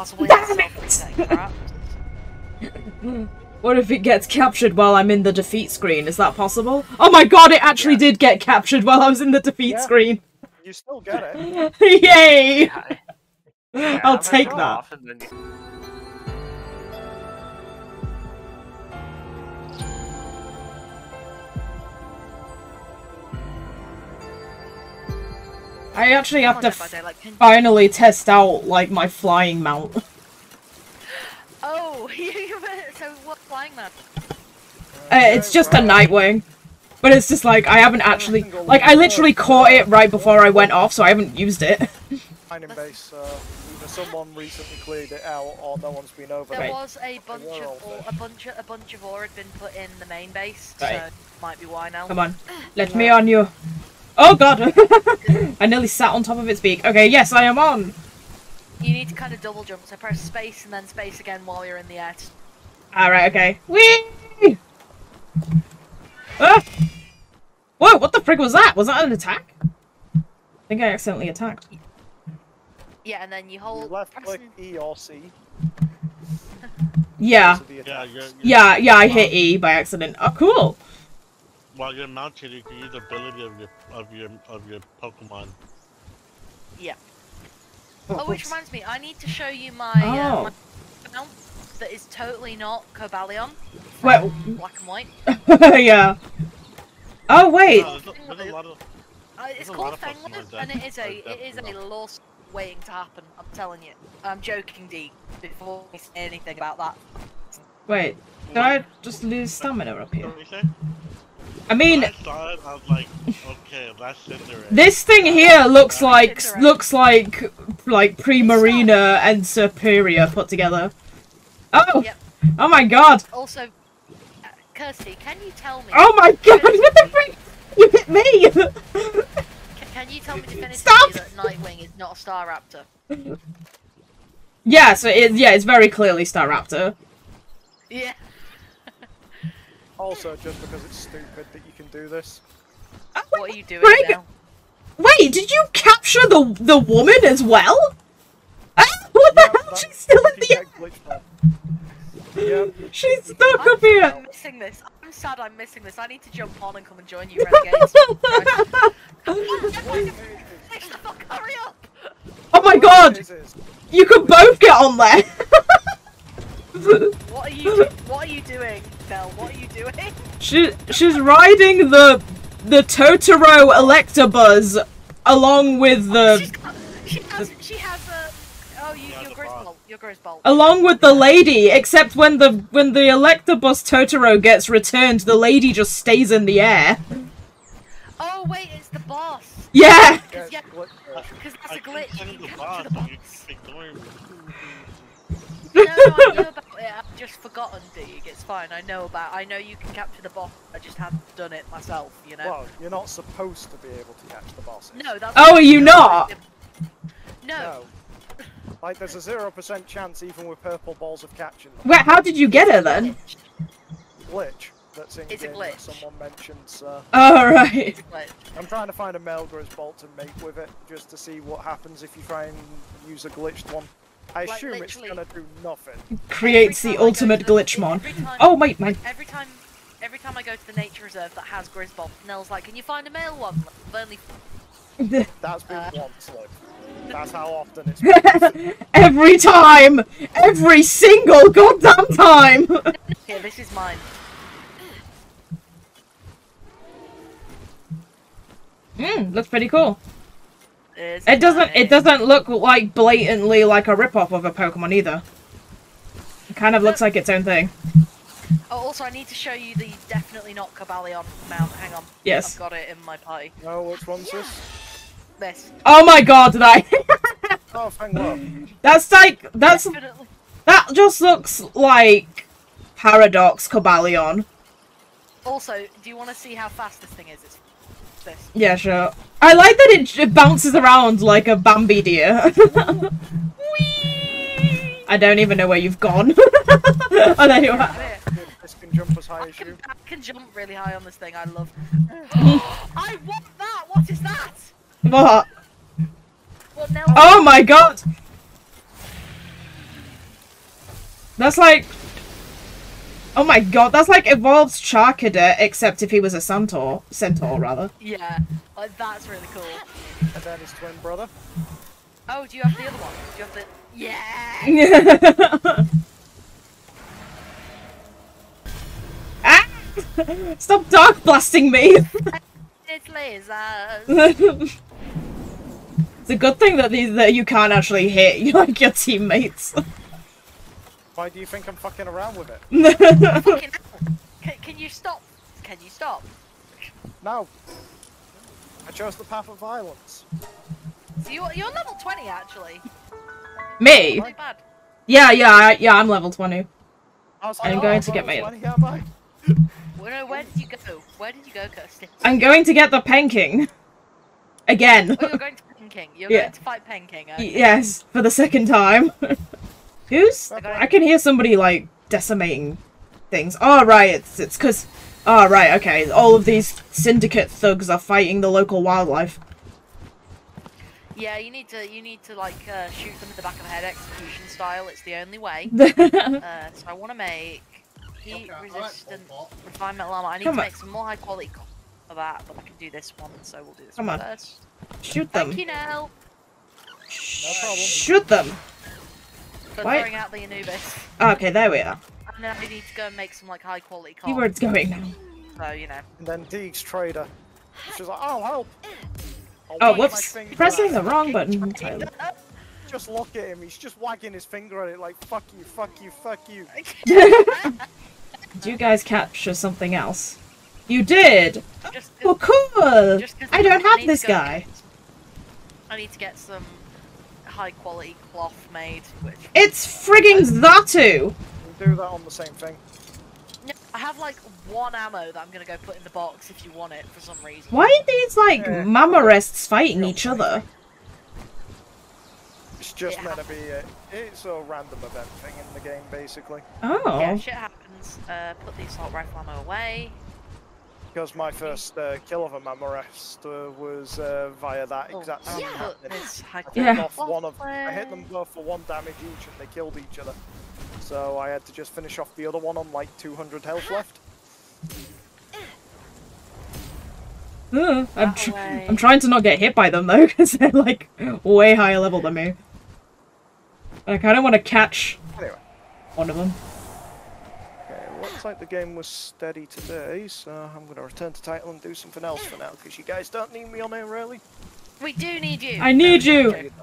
Possibly Damn it! What if it gets captured while I'm in the defeat screen? Is that possible? Oh my god, it actually did get captured while I was in the defeat screen. You still get it. Yay! Yeah, I'll take that. Often then I actually have to finally test out, like, my flying mount. Oh, so what flying mount? It's just a Nightwing. But it's just like, I haven't actually... Like, I literally caught it right before I went off, so I haven't used it. Mining base, either someone recently cleared it out, or no one's been over. There was a bunch of ore had been put in the main base, so might be why now. Come on, let me on you. Oh god! I nearly sat on top of its beak. Okay, yes, I am on! You need to kind of double jump, so press space and then space again while you're in the air. Alright, okay. Whee! Ah! Whoa, what the frig was that? Was that an attack? I think I accidentally attacked. Yeah, and then you hold... Left click E or C. Yeah. Yeah, I hit E by accident. Oh, cool! While you're mounted, you can use the ability of your Pokemon. Yeah. Oh, which reminds me, I need to show you my, my mount that is totally not Cobalion. Well, black and white. yeah. Oh wait. It's called Fengless, and it is a loss waiting to happen. I'm telling you. I'm joking, D. Before we say anything about that. Wait, did I just lose stamina up here? I mean, this thing here looks like Primarina and Serperior put together. Oh, oh my god! Also, Kirsty, can you tell me? Oh my god! What the frick? You hit me! Can you tell me definitively that Nightwing is not a Staraptor? Yeah, so it's very clearly Staraptor. Yeah. Also, just because it's stupid that you can do this. What are you doing now? Wait, did you capture the woman as well? What the hell? She's still in the air. Yep. She's stuck up here. I'm missing this. I'm sad I'm missing this. I need to jump on and come and join you, Renegades. Hurry up! Oh my god! You could both get on there. What are you doing, Belle? What are you doing? She's riding the Totoro Electabuzz along with the she has a your Grisbolt. Along with the lady, except when the Electabuzz Totoro gets returned, the lady just stays in the air. Oh wait, it's the boss. Yeah. Because that's a glitch. You capture the boss. No, I knew about it. I've just forgotten, Dig. It's fine. I know you can capture the boss. I just haven't done it myself. You know. Well, you're not supposed to be able to catch the boss. No, that's. Oh, are you not? No. Like, there's a 0% chance even with purple balls of catching them. Wait, how did you get her then? Glitch. That's in It's a game glitch. that someone mentions. Oh, right. I'm trying to find a male Grisbolt to mate with it, just to see what happens if you try and use a glitched one. I assume it's gonna do nothing. Creates the ultimate glitchmon. Oh, wait, my... Every time I go to the nature reserve that has Grisbolt, Nell's like, can you find a male one? Only... That's been once, look. That's how often it's been. Every time! Every single goddamn time! Here, this is mine. Looks pretty cool. It doesn't look like blatantly like a rip-off of a Pokemon either. It kind of looks like its own thing. Oh, also, I need to show you the definitely not Cobalion mount. Hang on. Yes. I've got it in my pie. Oh, which one's this? This. Oh my god, did I? Oh, thank God. That's like, that just looks like Paradox Cobalion. Also, do you want to see how fast this thing is? It's this. Yeah, sure. I like that it bounces around like a Bambi deer. Whee! I don't even know where you've gone. Oh, there you are. This can jump as high as you. I can jump really high on this thing. I love. I want that. What is that? What? Well, now Oh my god! That's like... Oh my god, that's like Evolved's Charcadet, except if he was a Centaur. Centaur, rather. Yeah, that's really cool. And then his twin brother. Oh, do you have the other one? Do you have the... Yeah! Ah! Stop dark blasting me! It's lasers! It's a good thing that you can't actually hit like your teammates. Why do you think I'm fucking around with it? Fucking hell. Can you stop? Can you stop? No. I chose the path of violence. So you're level 20 actually. Me? Not bad. Yeah, I'm level 20. I'm going to get my... 20, am I? Where did you go? Where did you go, Kirsty? I'm going to get the Penking. Again. Oh, you're going to Penking. You're going to fight Penking. Okay. Yes, for the second time. Who's? I can hear somebody, like, decimating things. Oh, right, it's because... Oh, right, okay. All of these syndicate thugs are fighting the local wildlife. Yeah, you need to like shoot them in the back of the head, execution style. It's the only way. So I want to make heat resistant refined metal armor. I need to make some more high quality for that, but I can do this one, so we'll do this one first. Shoot them. Thank you, Nell. No problem. Shoot them. For throwing out the Anubis. Okay, there we are. And then I need to go and make some like high quality See where it's going now. So you know. And then Deeg's trader. She's like, oh help! Oh, whoops. Pressing the wrong button. Just look at him, he's just wagging his finger at it like, fuck you, fuck you, fuck you. Did you guys capture something else? You did! Well, cool! I don't have this guy. I need to get some high quality cloth made, which... It's frigging Xatu! We'll do that on the same thing. I have like one ammo that I'm gonna go put in the box if you want it for some reason. Why are these like Mamorests fighting each other? It's just meant to be it's a random event thing in the game basically. Oh. Yeah, shit happens. Put the assault rifle ammo away. Because my first kill of a Mamorest was via that exact thing happening. I hit them both for 1 damage each and they killed each other. So I had to just finish off the other one on like 200 health left. I'm trying to not get hit by them though, because they're like way higher level than me. Like I don't want to catch one of them. Okay, looks like the game was steady today, so I'm going to return to title and do something else for now, because you guys don't need me on here really. We do need you! I need you!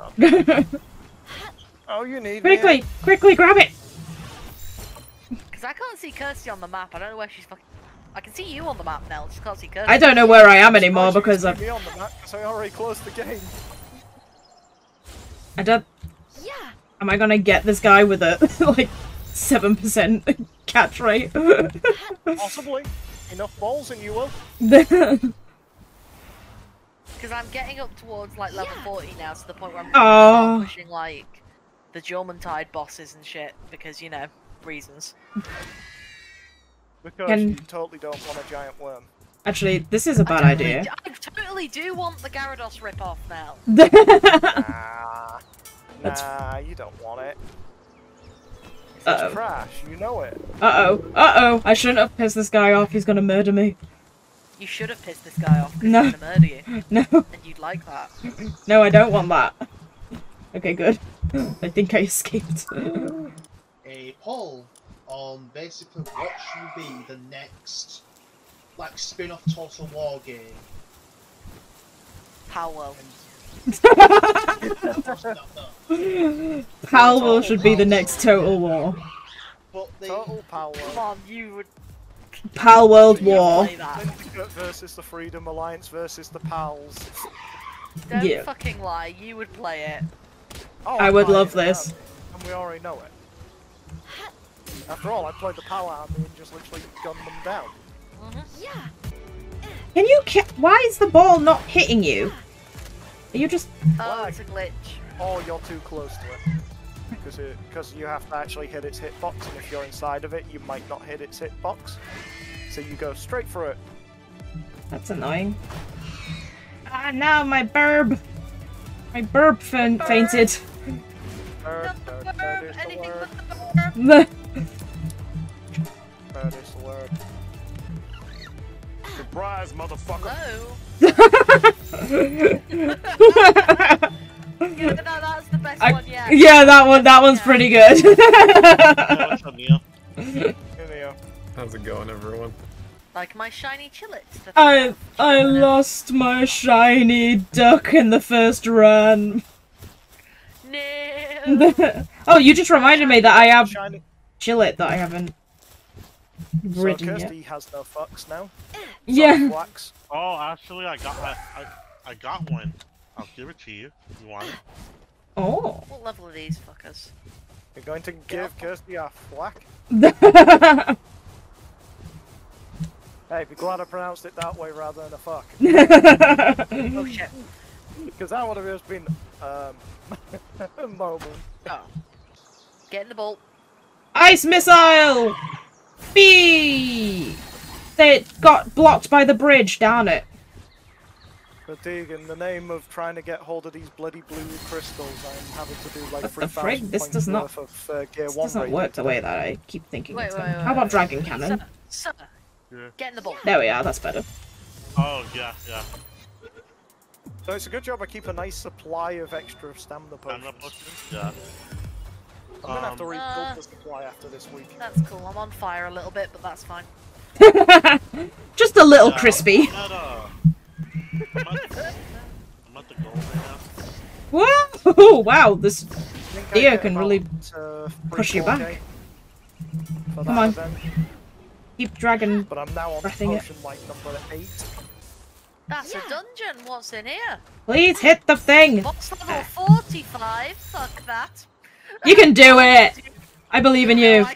Oh, you need me! Quickly grab it! Because I can't see Kirsty on the map, I don't know where she's fucking... I can see you on the map now, just can't see Kirsty. I don't know where I am anymore because I'm... me on the map because I already closed the game. I don't... Yeah. Am I gonna get this guy with a, like, 7% catch rate? Possibly. Enough balls and you will. Because I'm getting up towards, like, level 40 now, to the point where I'm start pushing, like, the Jormuntide bosses and shit, because, you know, reasons. Because you totally don't want a giant worm. Actually, this is a bad idea. I totally do want the Gyarados rip-off now. Nah, you don't want it. It's trash, you know it. Uh-oh. I shouldn't have pissed this guy off, he's gonna murder me. You should have pissed this guy off, because he's gonna murder you. No. And you'd like that. No, I don't want that. Okay, good. I think I escaped. A poll on basically what should be the next, like, spin-off Total War game. Powell. Palworld should be the next Total War. Total Power. Come on, you would... Palworld War. Syndicate versus the Freedom Alliance versus the Pals. Don't fucking lie, you would play it. Oh, I would love this. And we already know it. After all, I played the Power Army and just literally gunned them down. Can you why is the ball not hitting you? Are you just... Oh, it's a glitch. Or you're too close to it. Because you have to actually hit its hitbox, and if you're inside of it, you might not hit its hitbox. So you go straight through it. That's annoying. Ah, now my burb! My burb fainted. Burb, Anything but the burb. Surprise, motherfucker! Hello. Yeah, no, that's the best one yet. Yeah, that one's pretty good. How's it going, everyone? Like my shiny chillet. I lost my shiny duck in the first run. No. Oh, you just reminded me that I have chillet that I haven't ridden so Kirsty yet. has no fucks now. Yeah. Oh, actually, I got one. I'll give it to you. You want it? Oh. What level are these fuckers? You're going to give Kirsty a flack? Hey, be glad I pronounced it that way rather than a fuck. Oh shit. Because that would have just been, a moment. Oh. Get in the bolt. Ice missile! B! They got blocked by the bridge, darn it. Fatigue, in the name of trying to get hold of these bloody blue crystals, I'm having to do like 3,000 This does not, worth of Gear 1 doesn't work the way that I keep thinking Wait, it's wait, going. wait, How about wait. Dragon Cannon? Sir, Yeah. get in the bolt. There we are, that's better. Oh, yeah, yeah. So it's a good job I keep a nice supply of extra stamina potions. Yeah. I'm gonna have to rebuild the supply after this week. That's cool. I'm on fire a little bit, but that's fine. Just a little crispy. I'm at the goal right now. Whoa! Oh, wow, this deer can really push you back. Come on. Event. Keep dragon. But I'm now on breathing it. potion like number 8. That's a dungeon. What's in here? Please hit the thing. Box level 45. Fuck that. You can do it. I believe in you.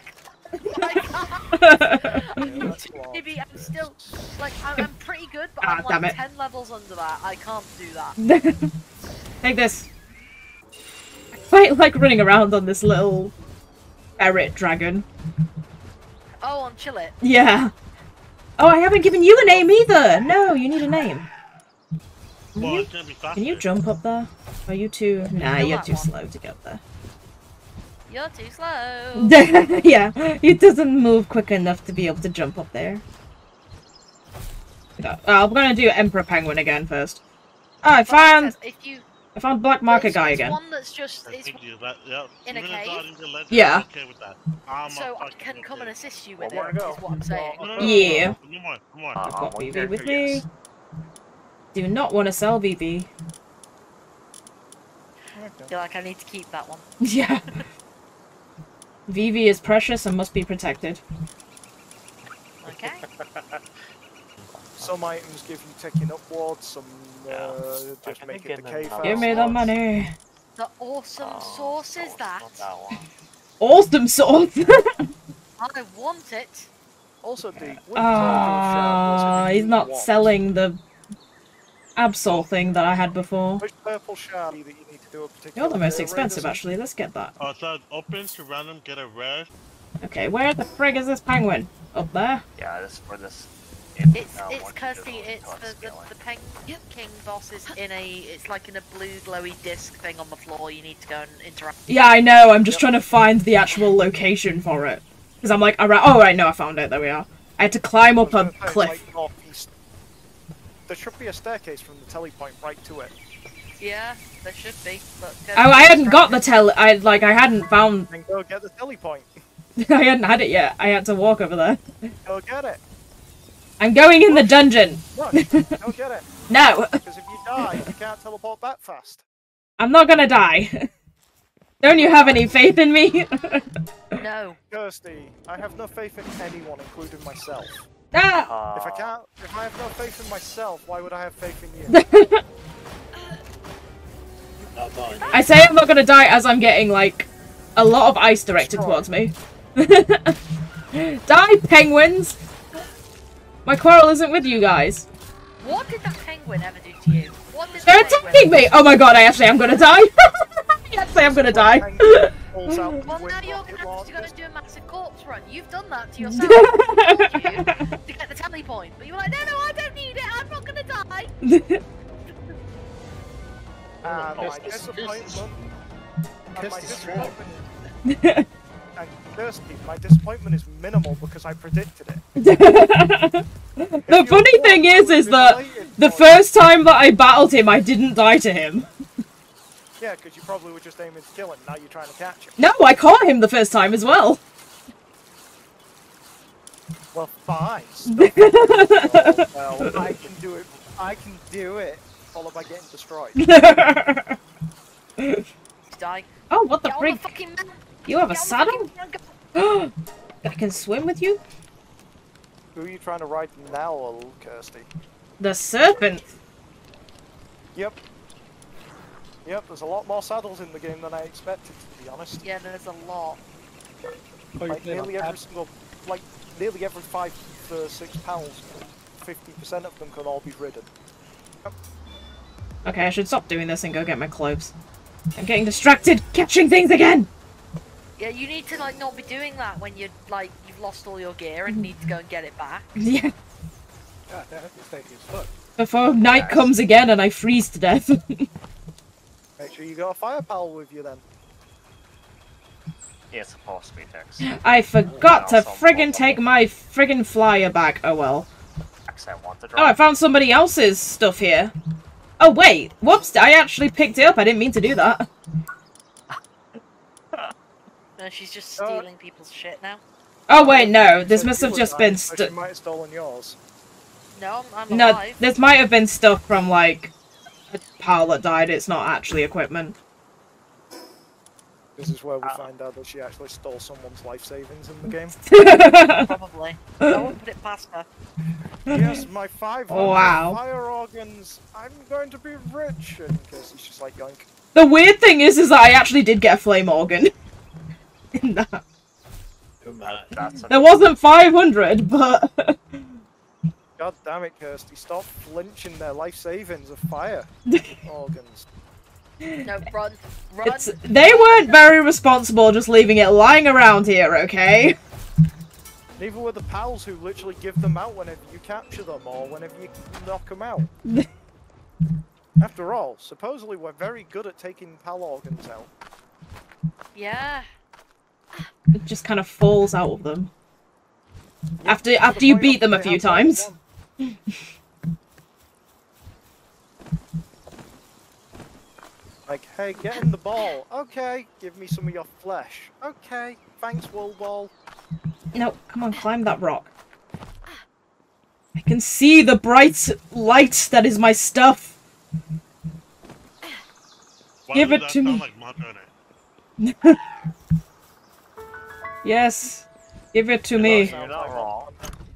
Maybe I'm still like I'm pretty good, but I'm damn like it. 10 levels under that. I can't do that. Take this. I quite like running around on this little ferret dragon. Oh, on Chillet. Yeah. Oh, I haven't given you a name either. No, you need a name. Well, it's gonna be faster. Can you jump up there? Are you too? Nah, Kill you're that too one. slow to get there. You're too slow. Yeah, it doesn't move quick enough to be able to jump up there. No, I'm gonna do Emperor Penguin again first. Oh, I found Black Market Guy again. One that's just I it's think that, yeah. in a Even cave. though it's a legend, Yeah. I'm okay with that. So I can come and assist you with Well, it, where to is what I'm saying. No, Yeah. Come on, come on. I've got VV with me. Do not want to sell VV. I feel like I need to keep that one. Yeah. VV is precious and must be protected. Okay. Some items give you ticking upwards, some just make it the cave house. Give me the money. The awesome sauce is that. Awesome sauce. I want it. Also, the He's not selling the Absol thing that I had before. Which purple shard that you need to do a particular You're the most raid, expensive, isn't it? actually. Let's get that. Oh, so open to random, get a rare. Okay, where the frig is this penguin? Up there? Yeah, this for this. It's Kirsty, it's the Penguin King boss is in it's like in a blue glowy disc thing on the floor. You need to go and interact. Yeah, I know. I'm just trying to find the actual location for it. Because I'm like, alright, oh right, no, I found it. There we are. I had to climb up a cliff. Like northeast. There should be a staircase from the telepoint right to it. Yeah, there should be. But Oh, I hadn't got the I hadn't found. Then go get the telepoint. I hadn't had it yet. I had to walk over there. Go get it. I'm going in the dungeon. Look, go get it. No, Because if you die, you can't teleport that fast. I'm not gonna die. Don't you have any faith in me? No. Kirsty, I have no faith in anyone, including myself. Ah! If I have no faith in myself, why would I have faith in you? I say I'm not gonna die as I'm getting, like, a lot of ice directed towards me. Die, penguins! My quarrel isn't with you guys. What did that penguin ever do to you? What did They're the penguin attacking me! Oh my god, I actually am gonna die! I actually am gonna die. Well, now you're gonna have to go and do a massive corpse run. You've done that to yourself. I told you to get the tally point, but you were like, no, I don't need it. I'm not gonna die. My disappointment. Kirsty, my disappointment is minimal because I predicted it. The funny thing is that the first time that I battled him, I didn't die to him. Yeah, because you probably were just aiming to kill him, now you're trying to catch him. No, I caught him the first time as well. Well, fine. Well, I can do it. I can do it. Followed by getting destroyed. Die. Oh, what the Get freak? You have a saddle? I can swim with you? Who are you trying to ride now, Kirsty? The serpent. Yep. Yep, there's a lot more saddles in the game than I expected, to be honest. Yeah, there's a lot. Like nearly every single, like nearly every 5 to 6 pounds, 50% of them can all be ridden. Yep. Okay, I should stop doing this and go get my clothes. I'm getting distracted, catching things again! Yeah, you need to like not be doing that when you're like you've lost all your gear and need to go and get it back. Yeah. God, that mistake is fucked. Before night comes again and I freeze to death. Make sure you got a fire pal with you then. Yeah, it's supposed to be Dex. I forgot to friggin' take my friggin' flyer back. Oh well. Oh, I found somebody else's stuff here. Oh wait, whoops, I actually picked it up. I didn't mean to do that. No, she's just stealing people's shit now. Oh wait, no, this must have just been She might have stolen yours. No, I'm alive. This might have been stuff from like a pal that died. It's not actually equipment. This is where we find out that she actually stole someone's life savings in the game. Probably. I won't put it past her. Yes, my 500 fire organs. I'm going to be rich. And Kirsty's just like yoink. The weird thing is that I actually did get a flame organ. In that. There wasn't 500, but. God damn it, Kirsty! Stop flinching their life savings of fire organs. No, run. They weren't very responsible just leaving it lying around here, okay? Neither were the pals who literally give them out whenever you capture them or whenever you knock them out. After all, supposedly we're very good at taking pal organs out. Yeah. It just kind of falls out of them. After you beat them a few times. Like, hey, get in the ball. Okay, give me some of your flesh. Okay, thanks, Wool Ball. No, come on, climb that rock. I can see the bright light that is my stuff. Give it to me. Like Yes, give it to me. You're not wrong.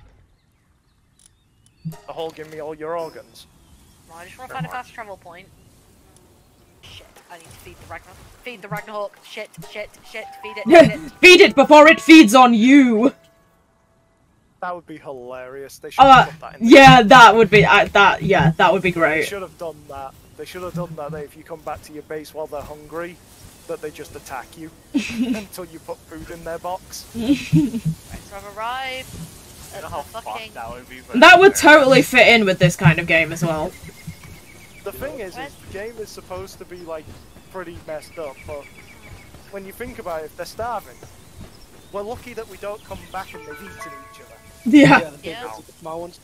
The whole give me all your organs. I just want to find a fast travel point. Shit, I need to feed the Ragnarok. Feed the Ragnarok. Shit, feed it. Feed it before it feeds on you. That would be hilarious. They should have put that in. Yeah, that would be that would be great. They should have done that. They should have done that if you come back to your base while they're hungry, that they just attack you until you put food in their box. Right, so I've arrived. You know how fucked that would be? That would totally fit in with this kind of game as well. The thing is the game is supposed to be like pretty messed up, but when you think about it, if they're starving, we're lucky that we don't come back and they've eaten each other. Yeah. The small ones.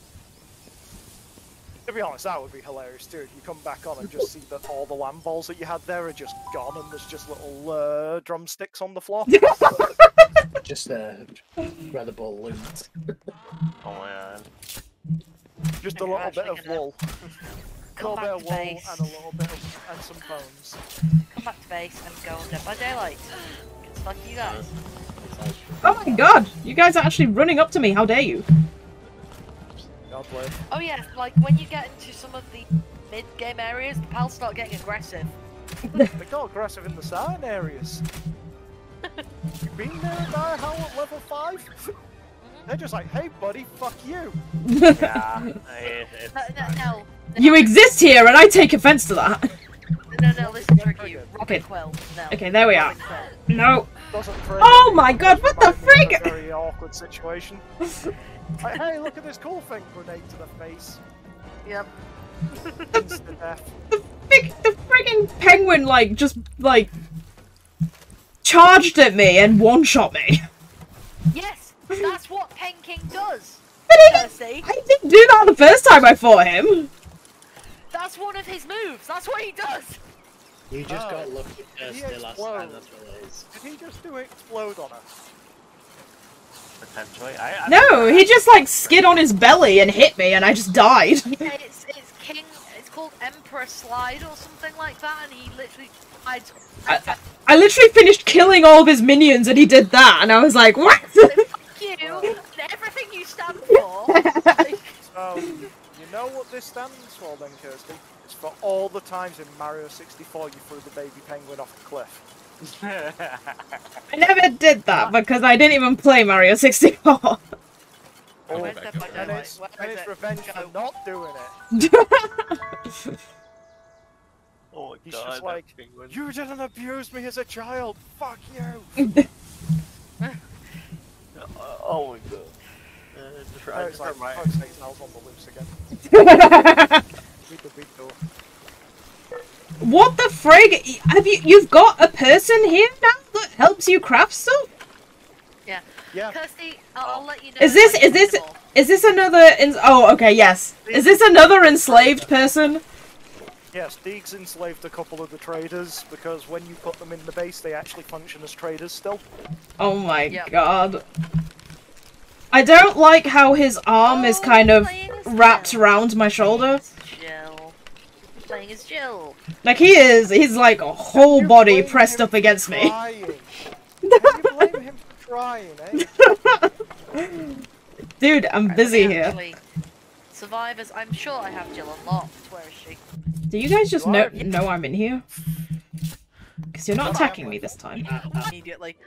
To be honest, that would be hilarious too if you come back on and just see that all the lamb balls that you had there are just gone and there's just little drumsticks on the floor. Just incredible loot. Oh man. Just a little bit of wool. A little bit of wool base. and a little bit of and some bones. Come back to base and go on Dead by Daylight. It's like you guys. Oh my god, you guys are actually running up to me. How dare you? God bless. Oh yeah, like when you get into some of the mid-game areas, the pals start getting aggressive. They got aggressive in the starting areas. You been there at Dire Howl at level 5? They're just like, hey buddy, fuck you. Yeah. No. You exist here and I take offense to that. No, listen, Tricky. Okay. Quill. No. Okay, there we are. No. Oh Oh my god, what the frig? Very awkward situation. Like, hey, look at this cool thing. Grenade to the face. Yep. Instant death. The friggin' penguin, like, just, like, charged at me and one-shot me. Yes, that's what Pen King does. I didn't do that the first time I fought him. That's one of his moves. That's what he does. You just got lucky first last time, that's what it is. Did he just do explode on us? Potentially. No, he just like skid on his belly and hit me and I just died. Yeah, it's King, it's called Emperor Slide or something like that, and he literally slides. I literally finished killing all of his minions and he did that, and I was like, what? Fuck you, everything you stand for. You know what this stands for then, Kirsty? It's for all the times in Mario 64 you threw the baby penguin off the cliff. I never did that because I didn't even play Mario 64. Oh, and it's revenge for not doing it. Oh my He's god, just like, you didn't abuse me as a child, fuck you! Oh my god. It's like, my... fuck's sake, Al's on the loose again. What the frig? You've got a person here now that helps you craft stuff? Yeah. Kirsty, I'll let you know. Is this another oh, okay, yes. Is this another enslaved person? Yes, Deeg's enslaved a couple of the traders because when you put them in the base, they actually function as traders still. Oh my god. I don't like how his arm is kind of wrapped around my shoulder. Jill. Playing as Jill. Like he's like a whole body pressed up against me. Can you blame him for trying, eh? Dude, I'm busy here. Survivors, I'm sure I have Jill unlocked. Where is she? Do you guys just know I'm in here? Because you're not attacking me this time. Immediately.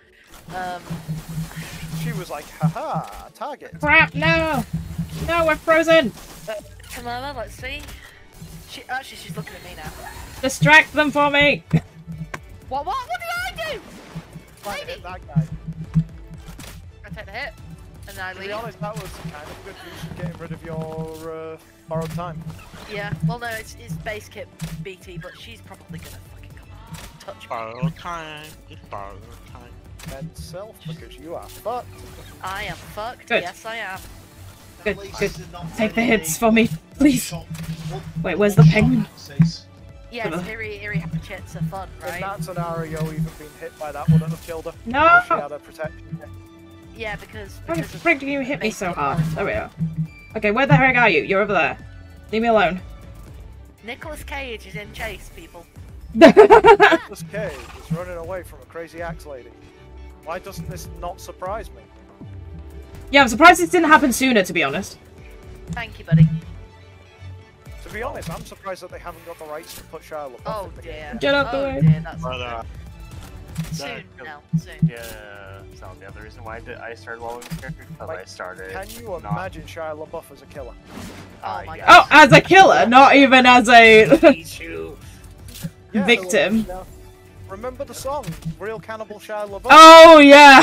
She was like, haha, target. Crap, no! No, we're frozen! Come over, let's see. She's looking at me now. Distract them for me! What did I do? Hit that guy. I take the hit, and I leave. To be honest, that was kind of a good use of getting rid of your borrowed time. Yeah, well no, it's base kit BT, but she's probably gonna fucking come touch me. Borrow time, it's borrow time. And self, because you are fucked. I am fucked, Good. yes I am. Good. Take the hits for me, please. Wait, where's the penguin? Yes, Eerie hatchets are fun, right? In that scenario, even being hit by that wouldn't have killed her. No! She had a protection. Yeah, because Why the frick did you hit me so hard? There we are. Okay, where the heck are you? You're over there. Leave me alone. Nicolas Cage is in chase, people. Nicolas Cage is running away from a crazy axe lady. Why doesn't this not surprise me? Yeah, I'm surprised this didn't happen sooner, to be honest. Thank you, buddy. To be honest, I'm surprised that they haven't got the rights to put Shia LaBeouf Oh in the dear. game. Get out the way. Dear, that's But, soon, Nell, soon. Yeah, so the other reason why I started following this character because Like, I started. Can you imagine Shia LaBeouf as a killer? Oh my yeah. Oh, as a killer, not even as a Yeah, victim. Remember the song, Real Cannibal Shia LaBeouf? Oh, yeah!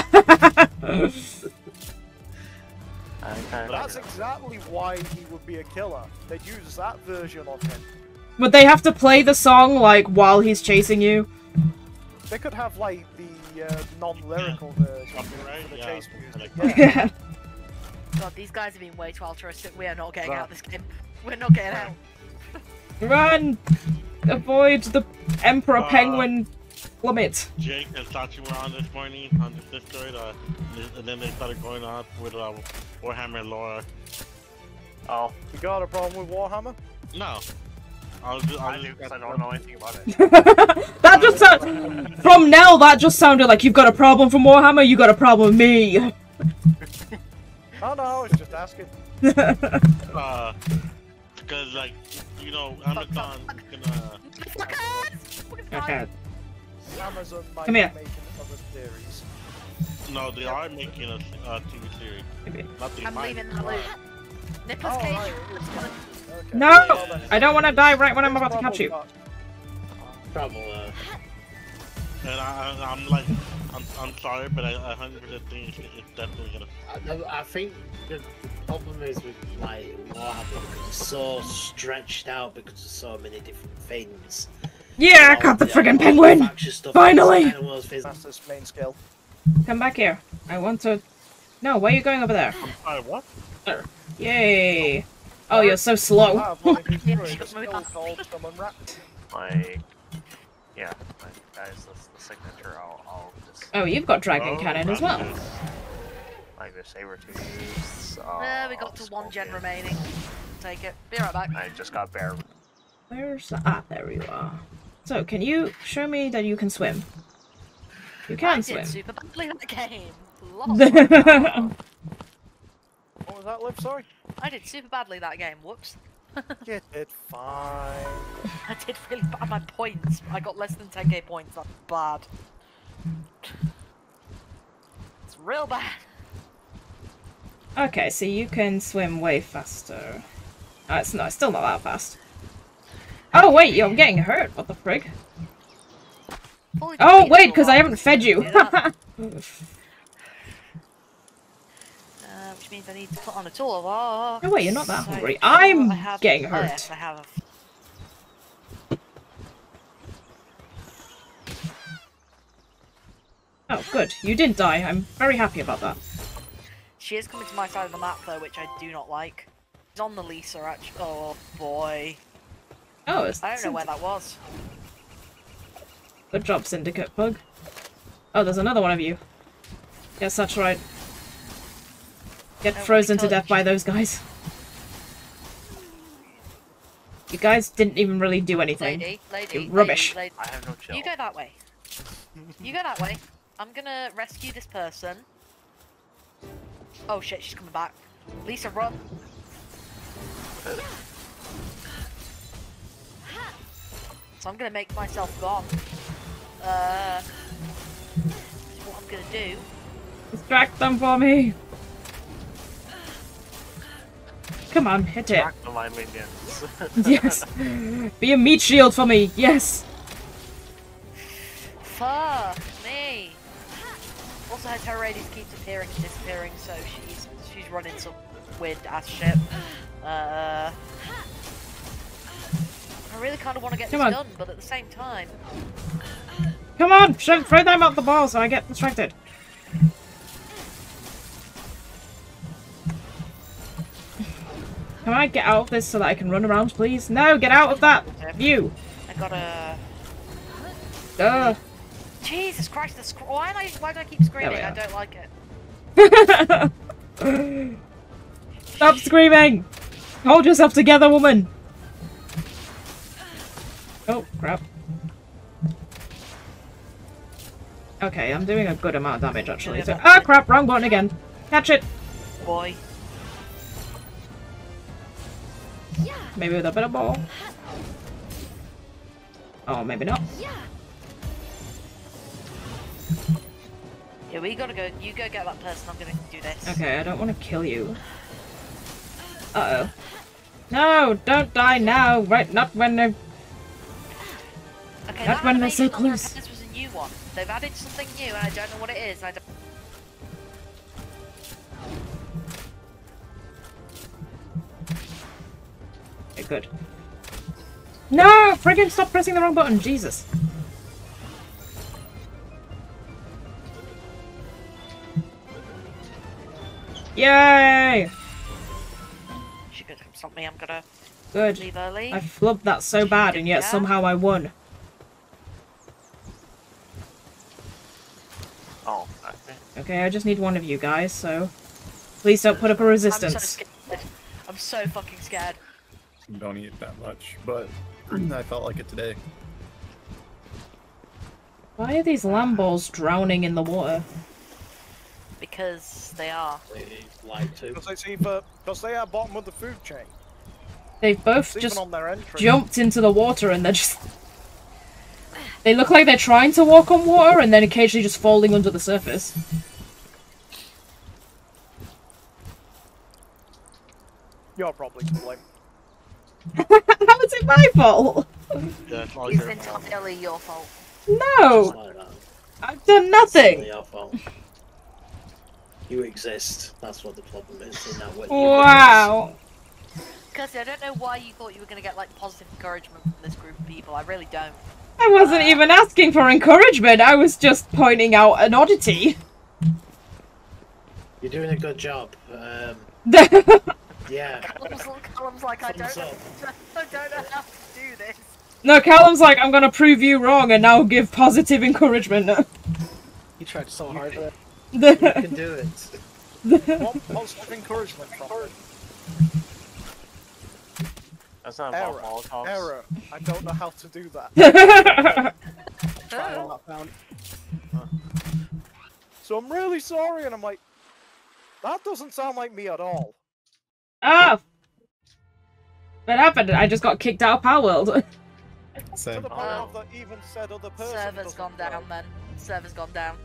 That's exactly why he would be a killer. They'd use that version of him. Would they have to play the song, like, while he's chasing you? They could have, like, the non-lyrical version for the chase music. Yeah. God, these guys have been way too altruistic. We are not getting out of this game. We're not getting out. Run! Avoid the Emperor Penguin plummet. Jake and Sachi were on this morning on this Discord, and then they started going on with Warhammer lore. Oh. You got a problem with Warhammer? No. I do, because I don't know anything about it. That just from Nell, that just sounded like you've got a problem from Warhammer, you got a problem with me. Oh no, I was just asking. Because, like, you know, Amazon is gonna... Okay. Amazon might Come be here. making other series. No, they are making a TV series. Not the I'm leaving that loop. Nicolas Oh, Cage. right, okay. No! I don't want to die right when I'm about to catch you. Traveler. And I'm like, I'm sorry, but I 100% think it's definitely gonna... I think the problem is with, like, Warhammer, because it's so stretched out because of so many different things. Yeah, I got the friggin' penguin! Finally! That's his main skill. Come back here. I want to... No, where are you going over there? What? Yay! Oh, you're so slow. Yeah, guys, the signature, I'll just... Oh, you've got Dragon Cannon as well. Like the Sabertooth. We got to 1 gen remaining. Take it. Be right back. I just got bear. Where's the... Ah, there you are. So, can you show me that you can swim? You can swim. I did super badly that game. What was that, Liv? Sorry? I did super badly that game. Whoops. You did fine. I did really bad. My points. I got less than 10k points. That's bad. It's real bad. Okay, so you can swim way faster. It's still not that fast. Oh wait, you're getting hurt. What the frig? Oh wait, because I haven't fed you. Which means I need to put on a toolbox. Oh wait, you're not that hungry. I'm getting hurt. Yes, I have. Oh good, you didn't die. I'm very happy about that. She is coming to my side of the map though, which I do not like. She's on the Lisa actually. Oh boy. Oh, it's I don't know where that was. Good job, Syndicate Bug. Oh, there's another one of you. Yes, that's right. Get frozen to death by those guys. You guys didn't even really do anything. Lady, rubbish. Lady. I have no chill. You go that way. You go that way. I'm gonna rescue this person. Oh shit, she's coming back. Lisa, run. So I'm gonna make myself gone. What I'm gonna do. Distract them for me. Come on, hit it. The my minions. Yes. Be a meat shield for me. Yes. Fuck me. Also, her terror radius keeps appearing and disappearing, so she's running some weird ass shit. I really kind of want to get this done, but at the same time. Come on, throw them out the ball so I get distracted. Can I get out of this so that I can run around, please? No, get out of that view. I gotta. Jesus Christ! Why do I keep screaming? I don't like it. Stop screaming! Hold yourself together, woman. Oh crap. Okay, I'm doing a good amount of damage actually. So, ah crap! Wrong button again. Catch it. Boy. Maybe with a better ball. Oh, maybe not. Yeah, we gotta go. You go get that person. I'm gonna do this. Okay, I don't want to kill you. Uh-oh. No, don't die now. Right, not when they're... Okay, not when they're so close. This was a new one. They've added something new, and I don't know what it is. Okay, good. No! Friggin' stop pressing the wrong button, Jesus. Yay! She could stop me, I'm gonna good. Leave early. I flubbed that so bad and yet somehow I won. Oh, okay, I just need one of you guys, so please don't put up a resistance. I'm so scared. I'm so fucking scared. Don't eat that much, but I felt like it today. Why are these lamb balls drowning in the water? Because they are. Because they are bottom of the food chain. They've both just jumped into the water and they're just... They look like they're trying to walk on water and then occasionally just falling under the surface. You're probably to blame. How is it my fault? It's entirely your fault. No! I've done nothing! It's your fault. You exist. That's what the problem is. In that way. Wow! Kirsty, I don't know why you thought you were going to get like positive encouragement from this group of people. I really don't. I wasn't even asking for encouragement, I was just pointing out an oddity. You're doing a good job. Yeah. Callum's like, I don't know how to do this. No, Callum's like, I'm gonna prove you wrong and now give positive encouragement. You tried so hard for that. You can do it. What positive encouragement from it? That's not Error. Molotovs. Error. I don't know how to do that. So I'm really sorry, and I'm like, that doesn't sound like me at all. Ah! What happened? I just got kicked out of Power World. To the point of the even said other person. Server's gone down then. Server's gone down.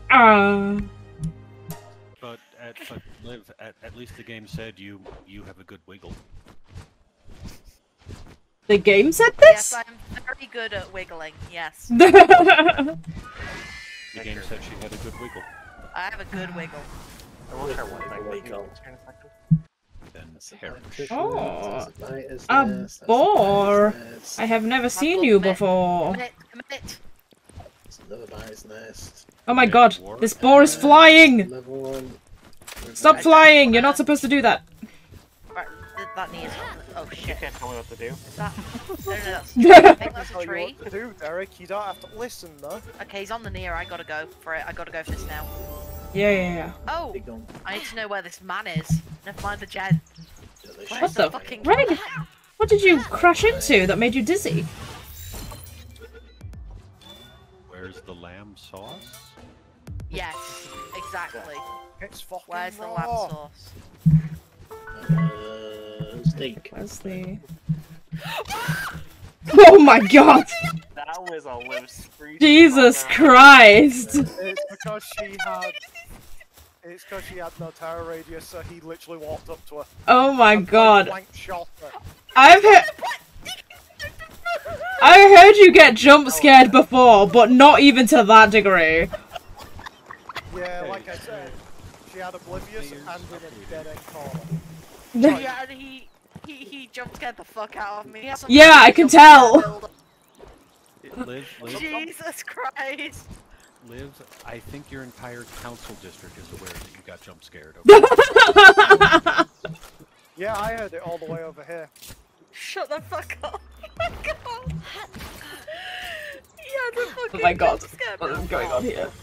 But Liv, at least the game said you have a good wiggle. The game said this? Yes, I'm very good at wiggling, yes. The game said she had a good wiggle. I have a good wiggle. I will try one thing. Wiggle. Then perish. Oh, a boar! I have never seen you before. Commit. Another guy's nest. Oh my god, this boar is flying! Level 1. Stop flying! You're not supposed to do that. Right, that knee is on. Oh shit. You can't tell me what to do. Is that... No, that's Tell a you tree. what to do, Derek. You don't have to listen, though. Okay, he's on the near. I gotta go for it. I gotta go for this now. Yeah. Oh! I need to know where this man is. Never mind the gen. What the fucking fuck? What did you crash into that made you dizzy? Where's the lamb sauce? Yes, exactly. It's fucking Where's the raw. lamb sauce? Steak. Where's the... Oh my god! That was a live screech. Jesus Christ! It's because she had no terror radius, so he literally walked up to her. Oh my god. Blank shot her. I heard you get jump scared before, but not even to that degree. Yeah, like I said, she had Oblivious and in a dead-end corner. Yeah, and he jump scared the fuck out of me. Yeah, I can tell. Liv, Jesus Christ. Liv, I think your entire council district is aware that you got jump scared. Yeah, I heard it all the way over here. Shut the fuck up. Oh my god. Yeah, the fucking Oh my god, jump scared what is me. going on here?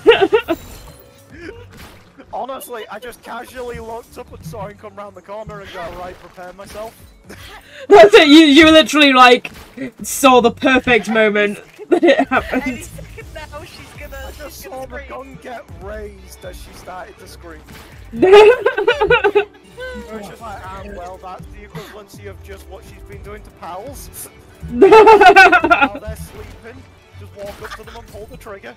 Honestly, I just casually looked up and saw him come round the corner and go, right, prepare myself. That's it, you literally, like, saw the perfect moment that it happened. Any second now, she's gonna. I just saw the gun get raised as she started to scream. Which is like, well, that's the equivalency of just what she's been doing to pals. While they're sleeping, just walk up to them and pull the trigger.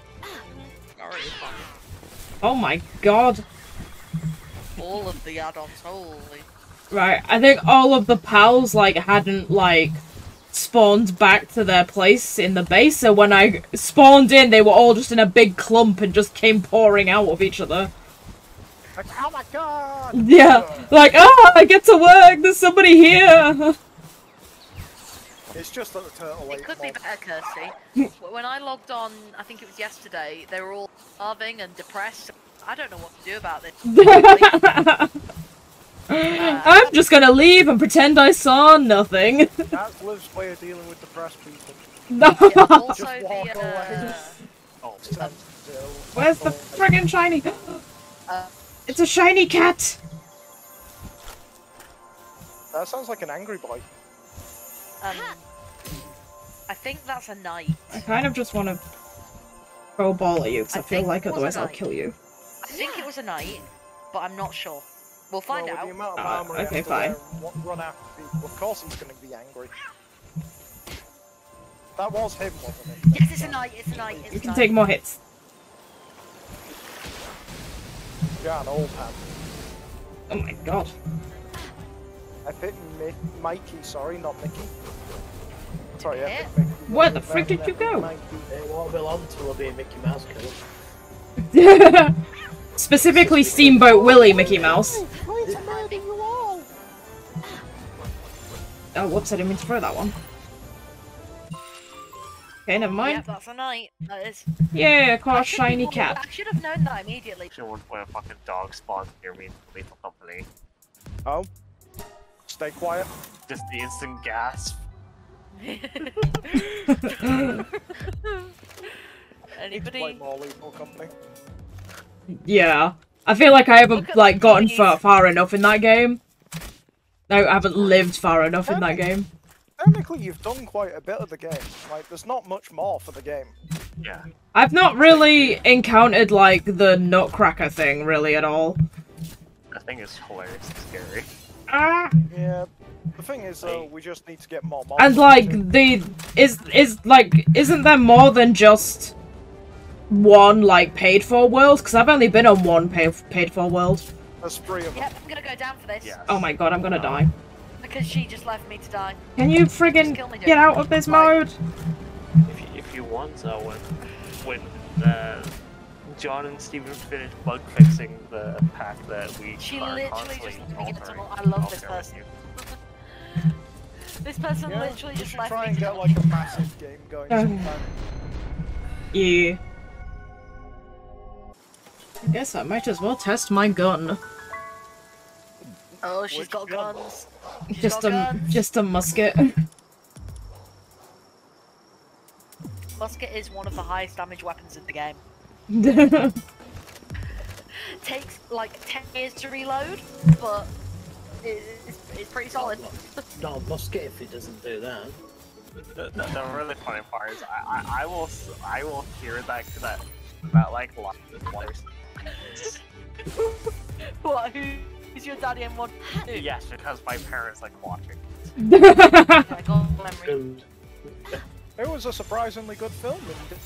Oh my god. All of the add-ons, holy. Right, I think all of the pals, like, hadn't, like, spawned back to their place in the base, so when I spawned in, they were all just in a big clump and just came pouring out of each other. Like, oh my god! Yeah, like, oh, I get to work, there's somebody here! It's just that the turtle It ate could be mob. better, Kirsty. When I logged on, I think it was yesterday, they were all starving and depressed. I don't know what to do about this. I'm just gonna leave and pretend I saw nothing. That's Liv's way of dealing with depressed people. Yeah, also Just walk away. Oh, Stand still. Where's the friggin' shiny? It's a shiny cat! That sounds like an angry boy. I think that's a knight. I kind of just want to throw a ball at you, because I feel think like it was a otherwise I'll knight. kill you. I think it was a knight, but I'm not sure. We'll find Well, out. with the amount of armor he okay, has to fine. wear and run after people, of course he's going to be angry. That was him, wasn't it? Yes, it's a knight, it's a knight, it's You a can knight. take more hits. Yeah, an old hand. Oh my god. I picked Mikey, sorry, not Mickey. Sorry, I Yeah. picked Mickey. Where the frick did you go? Mikey. It won't be long till there'll be a Mickey Mouse kill. Specifically Steamboat Willie Mickey Mouse. Oh, whoops, I didn't mean to throw that one. Okay, never mind. Yep, that's a knight. That is. Yeah, caught a shiny cat. I should have known that immediately. Should one point a fucking dog spawn near me in Lethal Company. Oh. Stay quiet. Just the instant gasp. Anybody? Play more Lethal Company. Yeah. I feel like I haven't, like, gotten far enough in that game. No, I haven't lived far enough in that game. Technically, you've done quite a bit of the game. Like, there's not much more for the game. Yeah. I've not really encountered, like, the Nutcracker thing, really, at all. That thing is hilarious and scary. Ah! Yeah. The thing is, though, we just need to get more monsters. And, like, isn't there more than just one, like, paid-for world? Because I've only been on one paid-for world. There's 3 of them. Yep, I'm gonna go down for this. Yes. Oh my god, I'm gonna die. Because she just left me to die. Can you friggin' get out of this mode? If you want, when John and Steven finish bug fixing the pack that we She are literally constantly just left me in a altering, tunnel. I love I'll this share with person. you. This person Yeah, literally we just should left try me and to get, die. like, a massive game going sometime. Yeah. I guess I might as well test my gun. Oh, she's got guns. She's Just got a guns. just a musket. Musket is one of the highest damage weapons in the game. Takes like 10 years to reload, but it's pretty solid. Not a musket if it doesn't do that. The really funny part is I will hear that like line twice. What? Who's your daddy and what? Yes, because my parents like watching. I got memory. It was a surprisingly good film.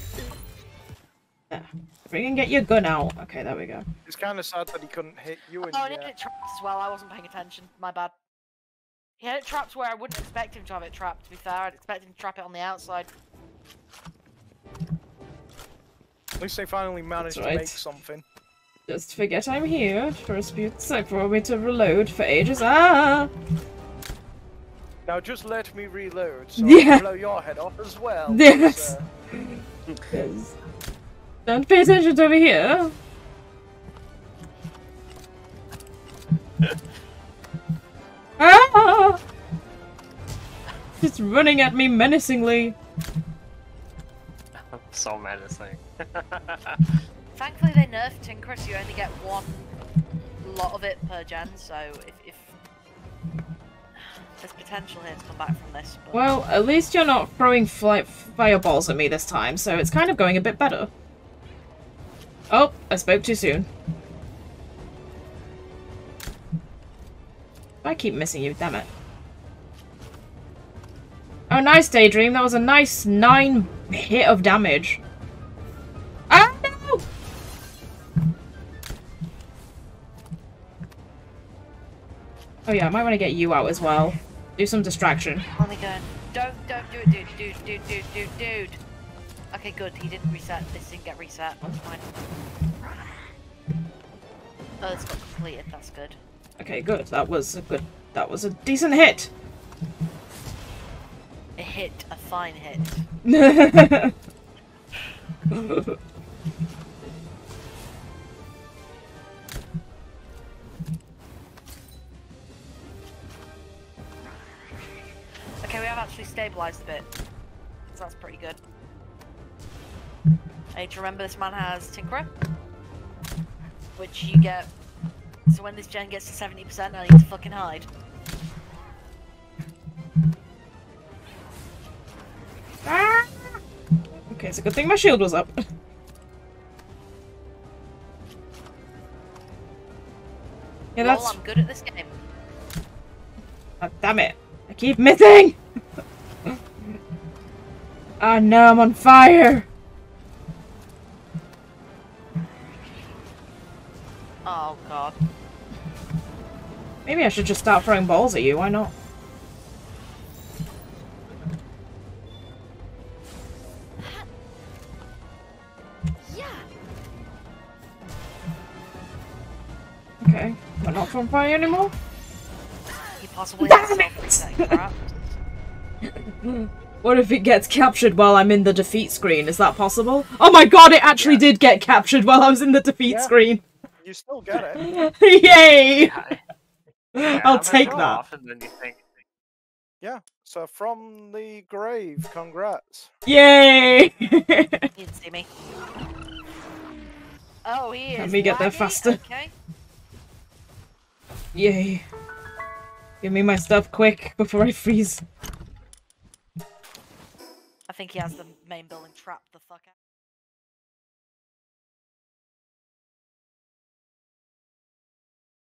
Yeah. We can get your gun out. Okay, there we go. It's kind of sad that he couldn't hit you in Oh, and it hit trapped as well. I wasn't paying attention. My bad. He had it trapped where I wouldn't expect him to have it trapped, to be fair. I'd expect him to trap it on the outside. At least they finally managed That's to right. make something. Just forget I'm here for a split sec for me to reload for ages. Ah! Now just let me reload so I Yeah. can blow your head off as well. Yes. because, Yes. Don't pay attention to over here. Ah! Just running at me menacingly. So menacing. Thankfully they nerfed Tinker, so you only get one lot of it per gen, so if there's potential here to come back from this. But... Well, at least you're not throwing fireballs at me this time, so it's kind of going a bit better. Oh, I spoke too soon. I keep missing you, damn it. Oh, nice, Daydream. That was a nice 9 hit of damage. Ah, no! Oh yeah, I might want to get you out as well. Do some distraction. Only going. Don't do it, dude. Okay, good. He didn't reset. This didn't get reset. That's fine. Oh, it's got completed. That's good. Okay, good. That was a decent hit. A hit. A fine hit. Okay, we have actually stabilized a bit. So that's pretty good. I need to remember this man has Tinkerer, which you get. So when this gen gets to 70%, I need to fucking hide. Ah! Okay, it's a good thing my shield was up. Yeah, that's. Lol, I'm good at this game. Oh, damn it! I keep missing. Oh no, I'm on fire. Oh god. Maybe I should just start throwing balls at you. Why not? Okay, we're not on fire anymore. He possibly has self-resetting traps. What if it gets captured while I'm in the defeat screen? Is that possible? Oh my god, it actually did get captured while I was in the defeat screen. You still get it. Yay! Yeah, I'll take that. Often than you think. Yeah, so from the grave, congrats. Yay! He didn't see me. Oh, he is. Let me get there faster. Okay. Yay. Give me my stuff quick before I freeze. I think he has the main building trapped the fuck out.